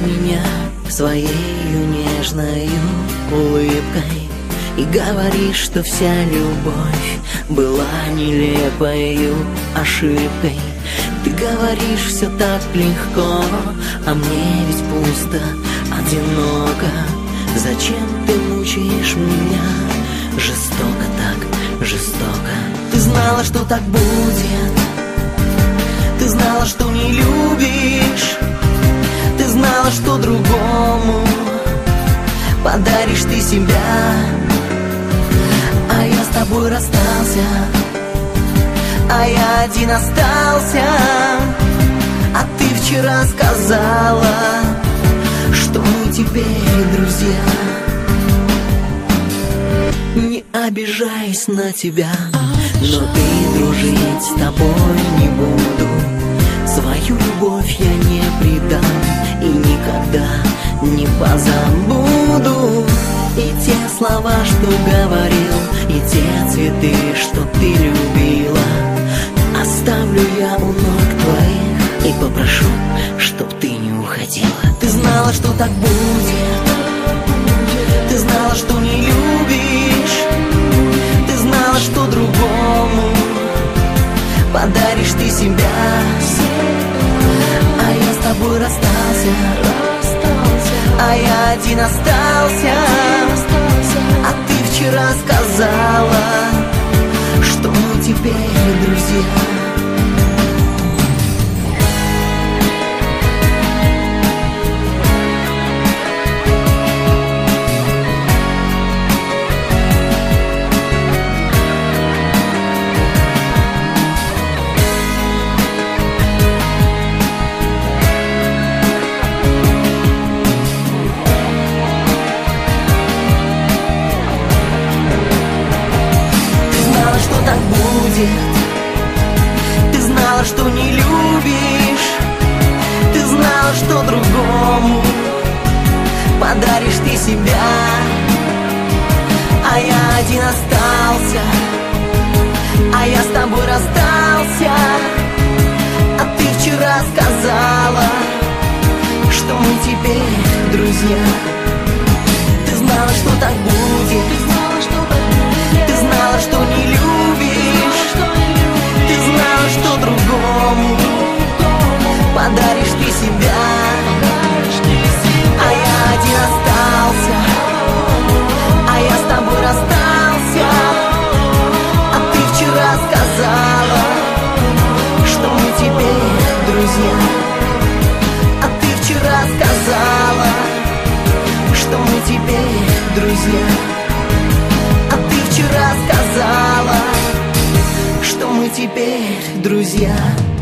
меня своей нежной улыбкой и говоришь, что вся любовь была нелепою ошибкой. Ты говоришь все так легко, а мне ведь пусто, одиноко. Зачем ты мучаешь меня жестоко, так жестоко? Ты знала, что так будет, ты знала, что не любишь, ты знала, что другому подаришь ты себя. А я с тобой расстался, а я один остался. А ты вчера сказала, что мы теперь друзья. Не обижаюсь на тебя, но ты дружить с тобой не буду. Свою любовь я не предам и никогда не позабуду. И те слова, что говорил, и те цветы, что ты любила, оставлю я у ног твоих и попрошу, чтоб ты не уходила. Ты знала, что так будет, ты знала, что не любишь, ты знала, что другому подаришь ты себя. А я с тобой расстался, а я один остался. А ты вчера сказала, что мы теперь друзья. Ты знала, что не любишь, ты знала, что другому подаришь ты себя. А я один остался, а я с тобой расстался. А ты вчера сказала, что мы теперь друзья. Ты знала, что так будет, ты знала, что не любишь, ты знала, что другому подаришь ты себя. А я один остался, а я с тобой расстался. А ты вчера сказала, что мы теперь друзья. А ты вчера сказала, что мы теперь друзья. А ты вчера сказала, что мы теперь друзья.